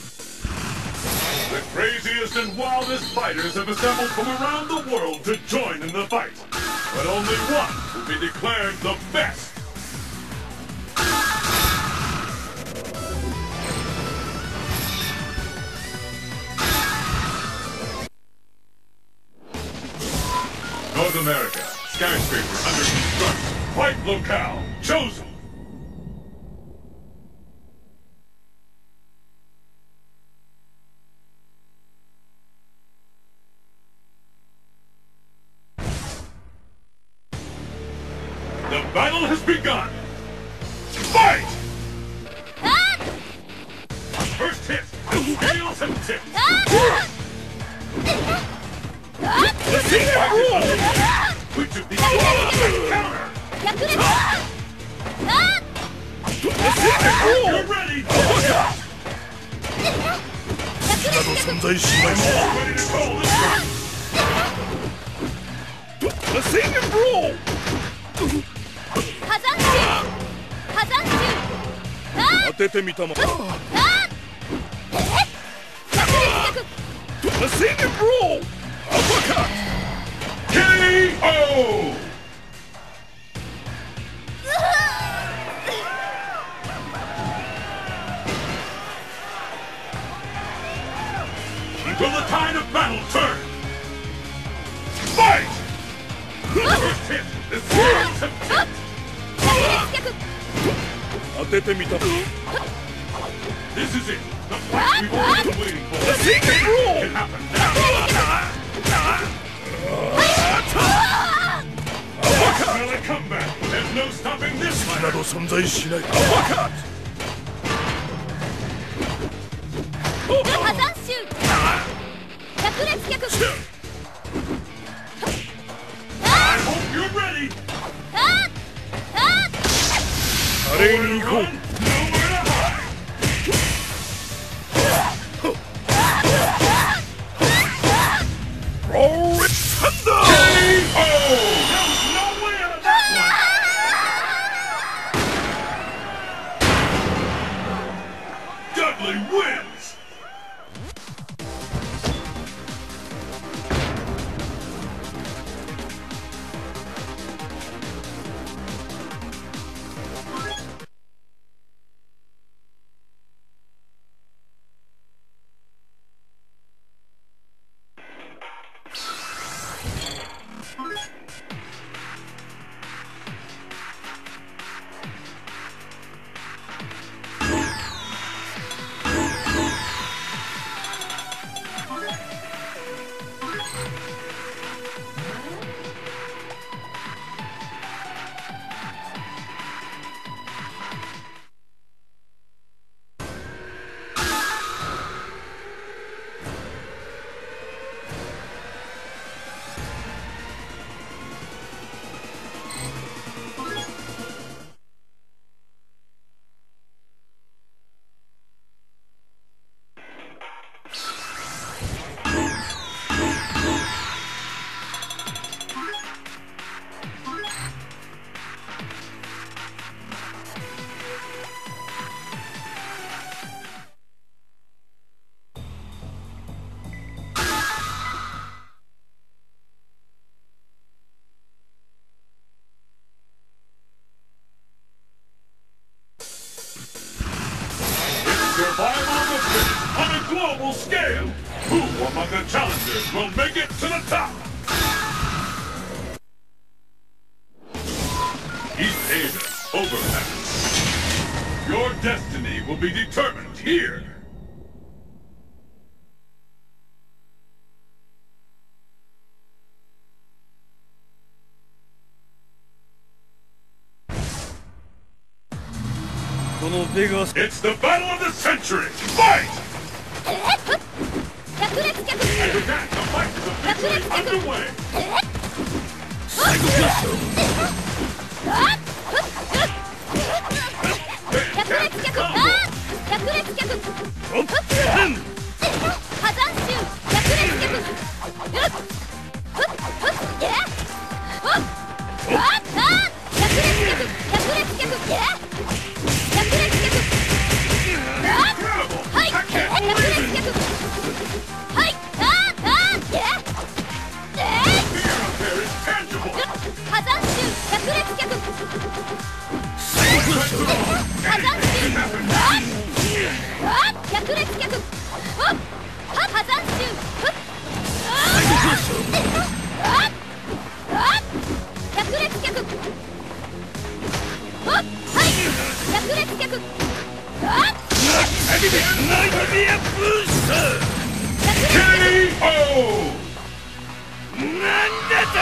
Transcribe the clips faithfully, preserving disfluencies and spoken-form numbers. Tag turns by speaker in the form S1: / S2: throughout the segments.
S1: The craziest and wildest fighters have assembled from around the world to join in the fight. But only one will be declared the best. North America, skyscraper under construction. Fight locale chosen. The battle has begun! Fight!
S2: Ah!
S1: First hit, the scales have tipped!
S2: Ah!
S1: The secret rule! Which of these will counter?
S2: 逆ですあ
S1: The secret rule! You're ready!
S2: 逆です逆
S3: 存在しないも
S1: Ready to call this one!
S3: The secret rule!
S2: 火山臭火山臭あ
S3: 当ててみたま
S2: あえ逆です逆
S3: The secret rule! Uppercut!
S1: K O! Will the tide of battle turn? Fight! First hit, the scales have tipped!
S2: 逆です逆
S3: 当ててみたま
S1: This is it! The fight we've all been waiting for!
S3: The secret rule!
S1: It can happen now! Smell a comeback! There's no stopping this
S3: な
S1: one!
S3: ど存在しない Uppercut!
S2: 火山臭逆です逆
S1: I hope you're ready!
S2: ああ
S3: 華麗に行こ
S1: Nowhere
S3: う
S1: to hide!
S3: Roll it thunder!
S1: K O! There's no way out of that one! Dudley wins! Survival of the fittest on a global scale! Who among the challengers will make it to the top? East Asia, overpass. Your destiny will be determined here. It's the battle of the century! Fight!
S2: 逆です逆
S1: And with that, the fight is officially underway!
S2: 逆です逆あ逆です逆火山臭逆です逆あ逆です逆逆です逆逆です逆はい脚はっ火山臭ふっあっあっ百裂脚はっはい百裂脚あっ
S3: ナイトビアブースター
S1: ケーオー
S3: なんだと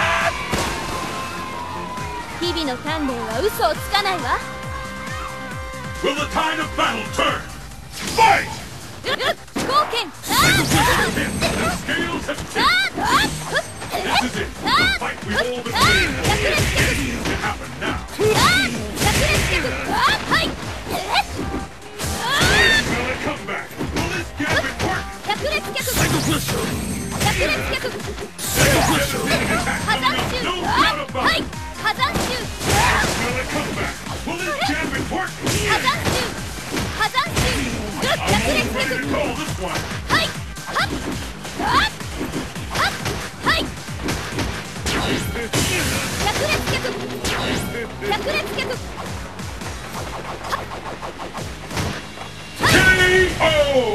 S2: 日々の鍛錬は嘘をつかないわ
S1: Will the tide of battle turn? Fight!
S2: うっ冒険あ
S1: The scales have
S2: あ
S1: tipped.
S2: ああ
S1: This is it. The fight we've all been waiting for. Anything can happen now.
S2: 百裂脚あはいえっ
S1: Will it come back? Will this gambit work?
S2: 百裂脚
S3: サイドクラッシュ
S2: 百裂脚
S1: Devastating attack
S2: 火山
S1: coming up.
S2: 臭
S1: No
S2: あ
S1: doubt about
S2: はい
S1: it.
S2: 火山臭
S1: Will it come back? Will this gambit work?
S2: 火山臭火山臭
S1: I'm
S2: 百裂
S1: almost ready
S2: 脚
S1: to call this one.
S2: はいはっはっはっはい百裂脚百裂脚
S1: ケーオー!